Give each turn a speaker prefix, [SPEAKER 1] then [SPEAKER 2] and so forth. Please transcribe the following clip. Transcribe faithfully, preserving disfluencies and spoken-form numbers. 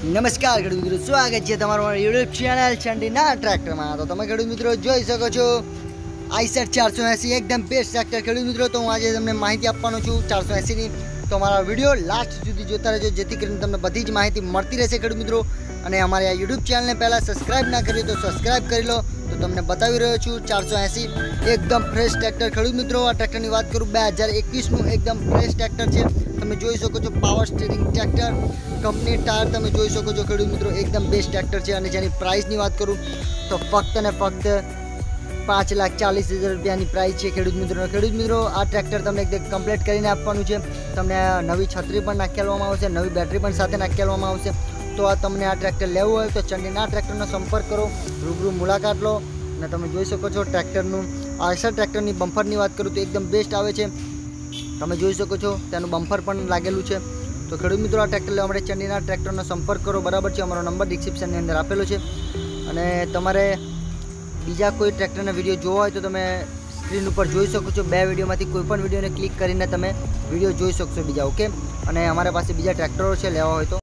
[SPEAKER 1] નમસ્કાર ખેડૂત મિત્રો, સ્વાગત છે તમારું મારા યુટ્યુબ ચેનલ ચંડીના ટ્રેક્ટરમાં। તો તમે ખેડૂત મિત્રો જોઈ શકો છો આઈસર ચારસો એંસી એકદમ બેસ્ટ ટ્રેક્ટર ખેડૂત મિત્રો। તો હું આજે તમને માહિતી આપવાનો છું ચારસો એંસીની। તો અમારા વિડીયો લાસ્ટ સુધી જોતા રહેજો, જેથી કરીને તમને બધી જ માહિતી મળતી રહેશે ખેડૂત મિત્રો। અને અમારી આ યુટ્યુબ ચેનલને પહેલાં સબસ્ક્રાઈબ ના કરી તો સબસ્ક્રાઈબ કરી લો। તો તમને બતાવી રહ્યો છું ચારસો એંસી એકદમ ફ્રેશ ટ્રેક્ટર ખેડૂત મિત્રો। આ ટ્રેક્ટરની વાત કરું બે હજાર એકવીસનું એકદમ ફ્રેશ ટ્રેક્ટર છે। તમે જોઈ શકો છો power steering tractor, company tyre તમે જોઈ શકો છો ખેડૂત મિત્રો, એકદમ બેસ્ટ ટ્રેક્ટર છે। અને જેની પ્રાઇસની વાત કરું તો ફક્ત ને ફક્ત પાંચ લાખ ચાલીસ હજાર રૂપિયાની પ્રાઇસ છે ખેડૂત મિત્રો। ખેડૂત મિત્રો આ ટ્રેક્ટર તમને એકદમ કમ્પ્લીટ કરીને આપવાનું છે। તમને નવી છત્રી પણ નાખી આપવામાં આવશે, નવી બેટરી પણ સાથે નાખી આપવામાં આવશે। તો આ તમને આ ટ્રેક્ટર લેવું હોય તો ચંડીના ટ્રેક્ટરનો સંપર્ક કરો, રૂબરૂ મુલાકાત લો। અને તમે જોઈ શકો છો ટ્રેક્ટરનું આઈસર ટ્રેક્ટરની બમ્પરની વાત કરું તો એકદમ બેસ્ટ આવે છે। તમે જોઈ શકો છો તેનું બમ્પર પણ લાગેલું છે। તો ખેડૂત મિત્રો આ ટ્રેક્ટર લેવા માટે ચંડીના ટ્રેક્ટરનો સંપર્ક કરો, બરાબર છે। અમારો નંબર ડિસ્ક્રિપ્શનની અંદર આપેલો છે। અને તમારે બીજા કોઈ ટ્રેક્ટરના વિડીયો જોવા હોય તો તમે સ્ક્રીન ઉપર જોઈ શકો છો। બે વિડીયોમાંથી કોઈ પણ વિડીયોને ક્લિક કરીને તમે વિડીયો જોઈ શકશો બીજા, ઓકે। અને અમારા પાસે બીજા ટ્રેક્ટરો છે લેવા હોય તો